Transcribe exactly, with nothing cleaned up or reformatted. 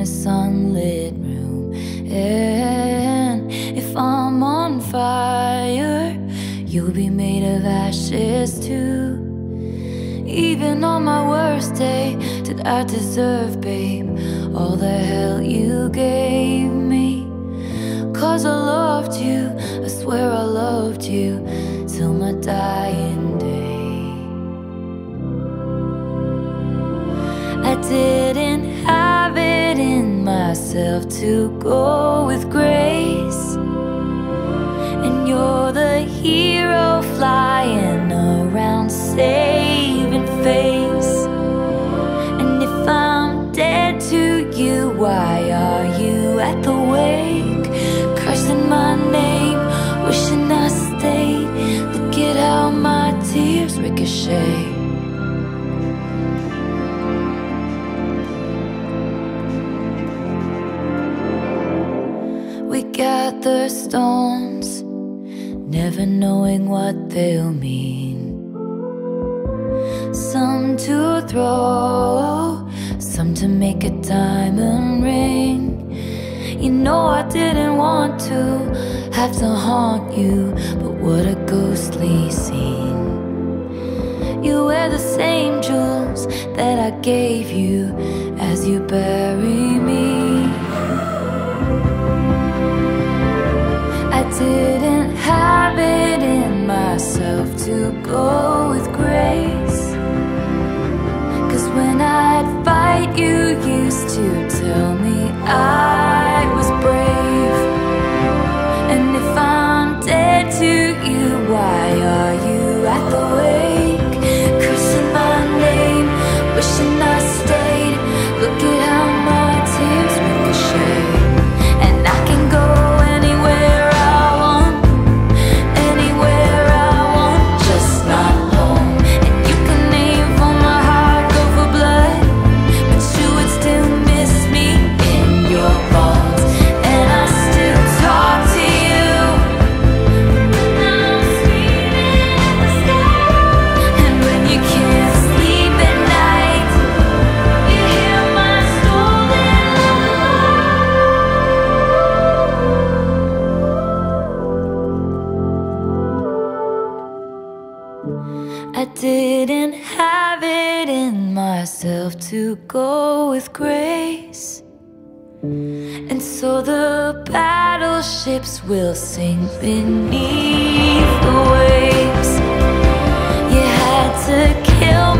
sunlit room. And if I'm on fire, you'll be made of ashes too. Even on my worst day, did I deserve, babe, all the hell you gave me? Cause I loved you, I swear I loved you, till my dying day. I didn't have it in myself to go with grace, and you're the hero flying around saving face. And if I'm dead to you, why are you at the wake, cursing my name, wishing I stayed? Look at how my tears ricochet. We gather stones, never knowing what they'll mean. Some to throw, some to make a diamond ring. You know I didn't want to have to haunt you, but what a ghostly scene. You wear the same jewels that I gave you as you bury me. I didn't have it in myself to go with grace, cause when I'd fight you used to tell me I was brave. And if I'm dead to you, why are you at the wake, cursing my name, wishing I stayed? Look at how my tears ricochet. And I can go anywhere I want, anywhere I want, just not home. And you can aim for my heart, go for blood, but you would still miss me in your bones. And I still talk to you, I'm screaming at the sky. And when you can't sleep at night, you hear my stolen love. I didn't have it in myself to go with grace, and so the battleships will sink beneath the waves. You had to kill